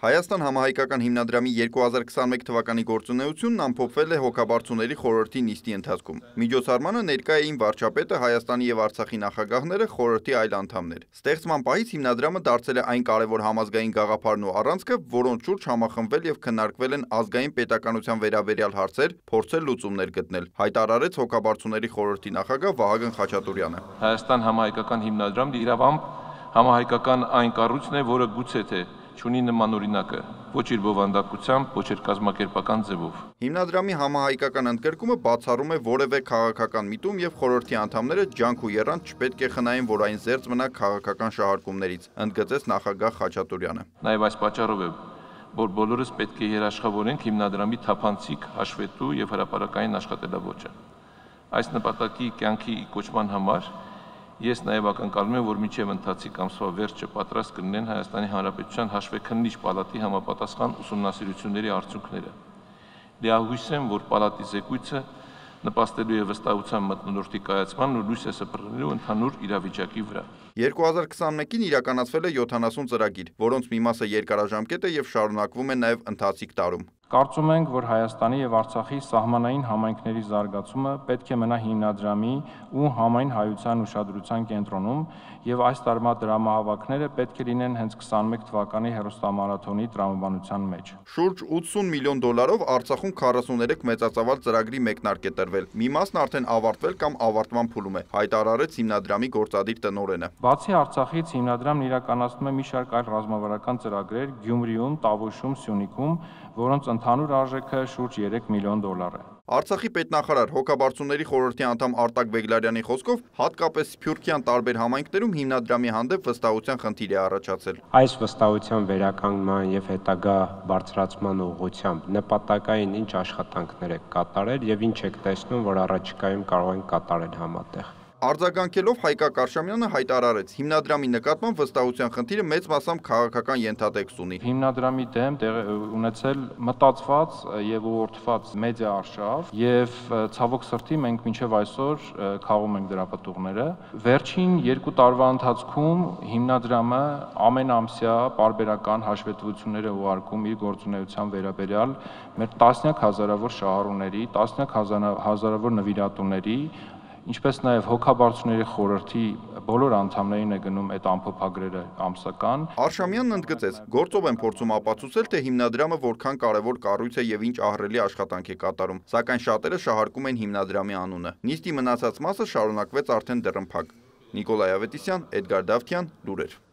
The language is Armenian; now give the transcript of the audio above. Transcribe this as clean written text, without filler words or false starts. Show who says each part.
Speaker 1: Հայաստան համահայկական հիմնադրամի 2021 թվականի գործունեությունն ամփոփվել է հոգաբարձուների խորհրդի նիստի ընթացքում։ Միջոցառմանը ներկա էին վարչապետը, Հայաստանի եւ Արցախի նախագահները, խորհրդի այլ անդամներ։ Ստեղծման պահից հիմնադրամը դարձել է այն կարևոր համազգային գաղափարն ու առանցքը, որոնց շուրջ համախմբվել եւ քննարկվել են ազգային պետականության վերաբերյալ հարցեր, փորձել լուծումներ գտնել, հայտարարեց հոգաբարձուների խորհրդի նախագահ Վահագն Խաչատուրյանը։
Speaker 2: Հայաստան համահայկական հիմնադրամն իրավամբ համահայկական այն կառույցն է, որը գուցե թե չունի նման օրինակը, ոչ իր բովանդակությամբ, ոչ իր կազմակերպական ձևով։
Speaker 1: Հիմնադրամի համահայկական ընդգրկումը բացառում է որևէ քաղաքական միտում եւ խորհրդի անդամները ջանք ու եռանդ չպետք է խնայեն, որ այն զերծ մնա քաղաքական շահարկումներից, ընդգծեց նախագահ Խաչատուրյանը։
Speaker 2: Նաեւ այս պատճառով է, որ բոլորս պետք է երաշխավորենք հիմնադրամի թափանցիկ, հաշվետու եւ հրապարակային աշխատելաոճը։ Այս նպատակի կյանքի կոչման համար ես նաև ակնկալում եմ, որ մինչև ընթացիկ ամսվա վերջը պատրաստ կլինեն Հայաստանի Հանրապետության հաշվեկննիչ պալատի համապատասխան ուսումնասիրությունների արդյունքները։ Լիահույս եմ, որ պալատի զեկույցը նպաստելու է վստահության մթնոլորտի կայացմանն ու լույս է սփռնելու ընդհանուր իրավիճակի վրա։
Speaker 1: 2021-ին իրականացվել է 70 ծրագիր, որոնց մի մասը երկարաժամկետ է եւ շարունակվում է նաև ընթացիկ տարում։
Speaker 3: Կարծում ենք, որ Հայաստանի եւ Արցախի սահմանային համայնքների զարգացումը պետք է մնա հիմնադրամի ու համայն հայության ուշադրության կենտրոնում եւ այս տարվա դրամահավաքները պետք է լինեն հենց 21 թվականի հերոստամարաթոնի տրամաբանության մեջ։
Speaker 1: Շուրջ 80 միլիոն դոլարով Արցախում 43 մեծածավալ ծրագրի մեկնարկ է տրվել։ Մի մասն արդեն ավարտվել կամ ավարտման փուլում է, հայտարարեց հիմնադրամի գործադիր տնօրենը։
Speaker 3: Բացի Արցախից հիմնադրամն իրականացնում է մի շարք այլ ռազմավարական ծրագրեր Գյումրիում, Տավուշում, Սյունիքում, որոնց ընդհանուր արժեքը շուրջ 3 միլիոն դոլար է։
Speaker 1: Արցախի պետնախարար հոգաբարձուների խորհրդի անդամ Արտակ Բեգլարյանի խոսքով հատկապես Սփյուռքյան տարբեր համայնքներում հիմնադրամի հանդեպ վստահության խնդիր է առաջացել։
Speaker 4: Այս վստահության վերականգնման եւ հետագա բարձրացման ուղղությամբ նպատակային ինչ աշխատանքներ եք կատարել եւ ինչ եք տեսնում, որ առաջիկայում կարող են կատարել համատեղ։
Speaker 1: Արձագանքելով Հայկակ Արշամյանը հայտարարեց, հիմնադրամի նկատմամբ վստահության խնդիրը մեծ մասամբ քաղաքական ենթատեքստ ունի։
Speaker 3: Հիմնադրամի դեմ ունեցել մտածված եւ ուղղորդված մեդիա արշավ եւ ցավոք սրտի մենք մինչեւ այսօր քաղում ենք դրա պատուղները։ Վերջին 2 տարվա ընթացքում հիմնադրամը ամենամսյա պարբերական հաշվետվություններ է ուղարկում իր գործունեության վերաբերյալ մեր տասնյակ հազարավոր շահառուների, տասնյակ հազարավոր նվիրատուների, ինչպես նաև հոգաբարձուների խորհրդի բոլոր անդամներին է գնում այդ ամփոփագրերը ամսական։
Speaker 1: Արշամյանն ընդգծեց, գործով են փորձում ապացուցել, թե հիմնադրամը որքան կարևոր կառույց է եւ ինչ ահռելի աշխատանք է կատարում, սակայն շատերը շահարկում են հիմնադրամի անունը։ Նիստի մնացած մասը շարունակվեց արդեն դռնփակ։ Նիկոլայ Ավետիսյան, Էդգար Դավթյան, լուրեր։